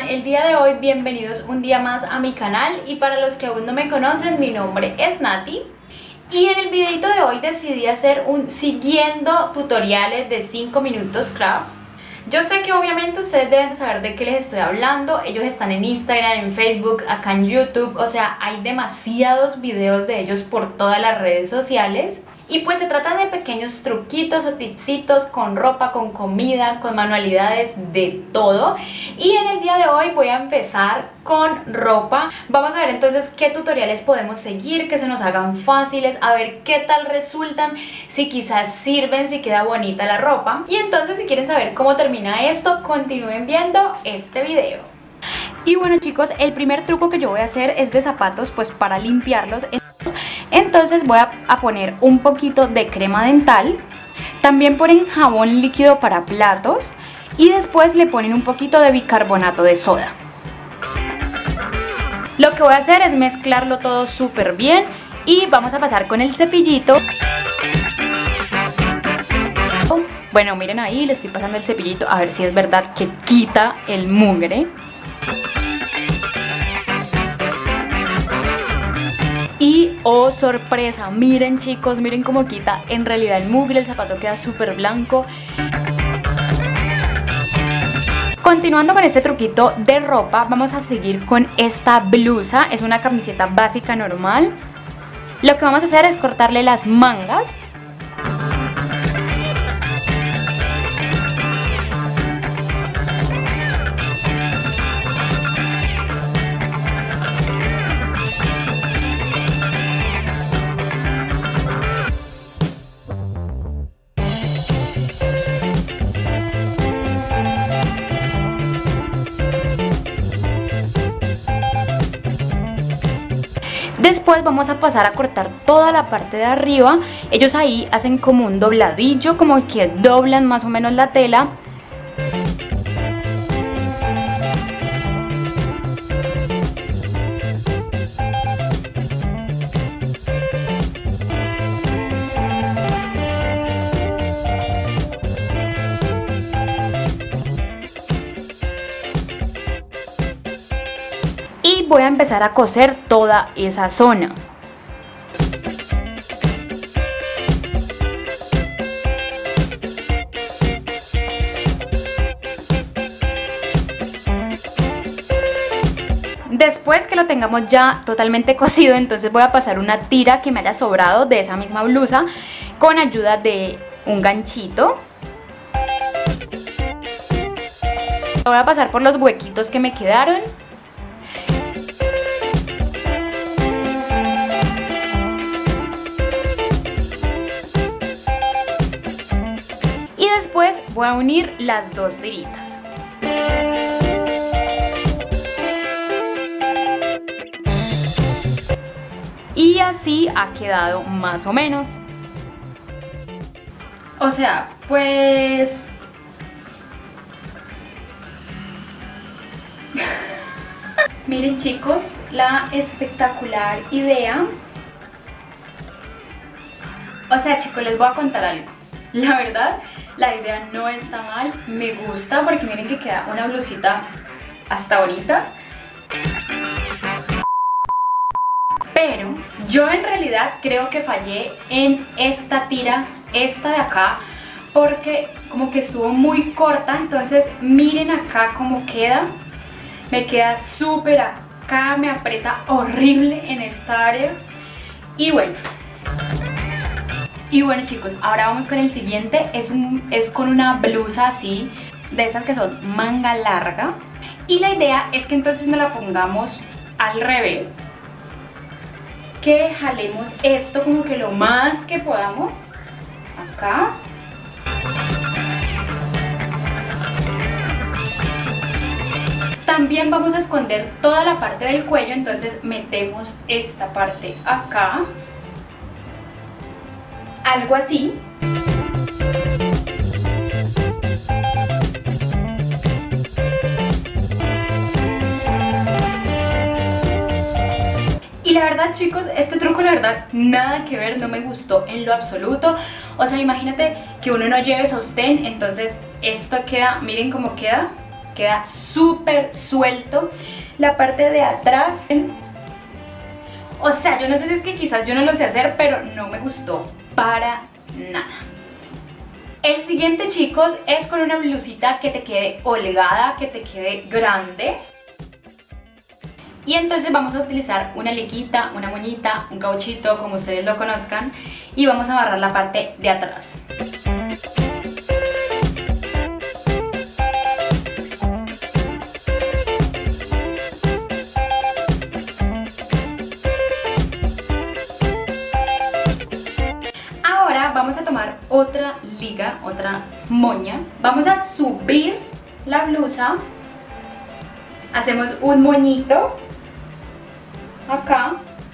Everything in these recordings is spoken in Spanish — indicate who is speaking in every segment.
Speaker 1: el día de hoy bienvenidos un día más a mi canal y para los que aún no me conocen, mi nombre es Nati. Y en el videito de hoy decidí hacer un siguiendo tutoriales de 5 minutos craft. Yo sé que obviamente ustedes deben de saber de qué les estoy hablando. Ellos están en Instagram, en Facebook, acá en YouTube. O sea, hay demasiados videos de ellos por todas las redes sociales. Y pues se tratan de pequeños truquitos o tipsitos con ropa, con comida, con manualidades, de todo. Y en el día de hoy voy a empezar con ropa. Vamos a ver entonces qué tutoriales podemos seguir, que se nos hagan fáciles, a ver qué tal resultan, si quizás sirven, si queda bonita la ropa. Y entonces si quieren saber cómo termina esto, continúen viendo este video. Y bueno chicos, el primer truco que yo voy a hacer es de zapatos, pues para limpiarlos. Entonces voy a poner un poquito de crema dental, también ponen jabón líquido para platos y después le ponen un poquito de bicarbonato de soda. Lo que voy a hacer es mezclarlo todo súper bien y vamos a pasar con el cepillito. Bueno, miren ahí, le estoy pasando el cepillito a ver si es verdad que quita el mugre. Y oh sorpresa, miren chicos, miren cómo quita en realidad el mugre, el zapato queda súper blanco. Continuando con este truquito de ropa, vamos a seguir con esta blusa, es una camiseta básica normal. Lo que vamos a hacer es cortarle las mangas. Después vamos a pasar a cortar toda la parte de arriba. Ellos ahí hacen como un dobladillo, como que doblan más o menos la tela. Y voy a empezar a coser toda esa zona. Después que lo tengamos ya totalmente cosido, entonces voy a pasar una tira que me haya sobrado de esa misma blusa con ayuda de un ganchito. Lo voy a pasar por los huequitos que me quedaron. Después voy a unir las dos tiritas. Y así ha quedado más o menos. O sea, pues... Miren chicos, la espectacular idea. O sea chicos, les voy a contar algo. La verdad, la idea no está mal, me gusta porque miren que queda una blusita hasta bonita. Pero yo en realidad creo que fallé en esta tira, esta de acá, porque como que estuvo muy corta, entonces miren acá cómo queda. Me queda súper acá, me aprieta horrible en esta área. Y bueno chicos, ahora vamos con el siguiente, es con una blusa así, de esas que son manga larga. Y la idea es que entonces nos la pongamos al revés, que jalemos esto como que lo más que podamos, acá. También vamos a esconder toda la parte del cuello, entonces metemos esta parte acá. Algo así. Y la verdad chicos, este truco la verdad nada que ver, no me gustó en lo absoluto. O sea, imagínate que uno no lleve sostén, entonces esto queda, miren cómo queda. queda súper suelto. La parte de atrás, o sea, yo no sé si es que quizás yo no lo sé hacer, pero no me gustó para nada. El siguiente, chicos, es con una blusita que te quede holgada, que te quede grande. Y entonces vamos a utilizar una liguita, una moñita, un cauchito, como ustedes lo conozcan, y vamos a amarrar la parte de atrás. Ahora vamos a tomar otra liga, otra moña. Vamos a subir la blusa. Hacemos un moñito acá.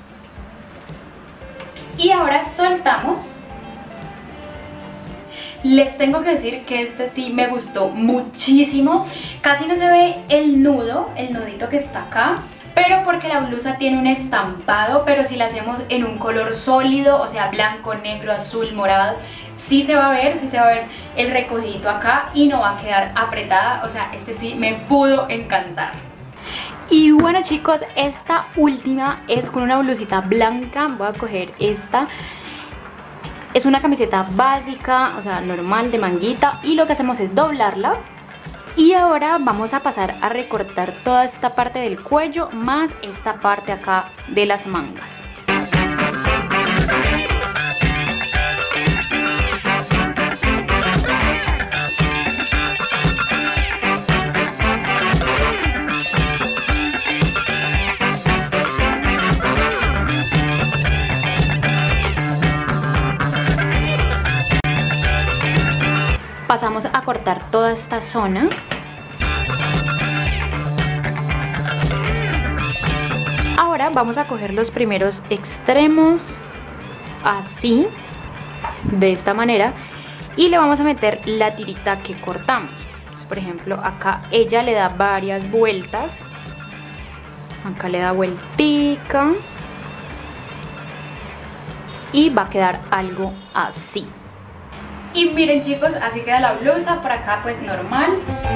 Speaker 1: Y ahora soltamos. Les tengo que decir que este sí me gustó muchísimo. Casi no se ve el nudo, el nudito que está acá, pero porque la blusa tiene un estampado, pero si la hacemos en un color sólido, o sea, blanco, negro, azul, morado, sí se va a ver el recogidito acá y no va a quedar apretada. O sea, este sí me pudo encantar. Y bueno, chicos, esta última es con una blusita blanca. Voy a coger esta. Es una camiseta básica, o sea, normal, de manguita, y lo que hacemos es doblarla. Y ahora vamos a pasar a recortar toda esta parte del cuello más esta parte acá de las mangas. Pasamos a cortar toda esta zona. Ahora vamos a coger los primeros extremos, así, de esta manera, y le vamos a meter la tirita que cortamos. Entonces, por ejemplo, acá ella le da varias vueltas, acá le da vueltica, y va a quedar algo así. Y miren, chicos, así queda la blusa. Por acá pues normal.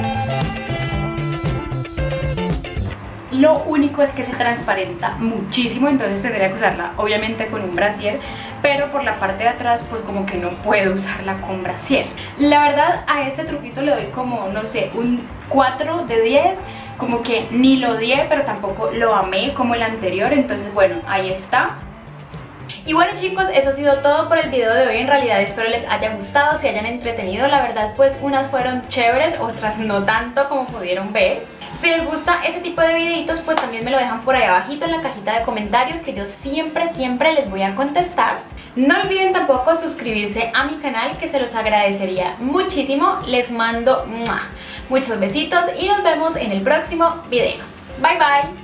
Speaker 1: Lo único es que se transparenta muchísimo, entonces tendría que usarla obviamente con un brasier, pero por la parte de atrás pues como que no puedo usarla con brasier. La verdad, a este truquito le doy como, no sé, un 4 de 10, como que ni lo odié, pero tampoco lo amé como el anterior. Entonces bueno, ahí está. Y bueno, chicos, eso ha sido todo por el video de hoy. En realidad espero les haya gustado, se hayan entretenido. La verdad pues unas fueron chéveres, otras no tanto, como pudieron ver. Si les gusta ese tipo de videitos, pues también me lo dejan por ahí abajito en la cajita de comentarios, que yo siempre les voy a contestar. No olviden tampoco suscribirse a mi canal, que se los agradecería muchísimo. Les mando muchos besitos y nos vemos en el próximo video. Bye bye.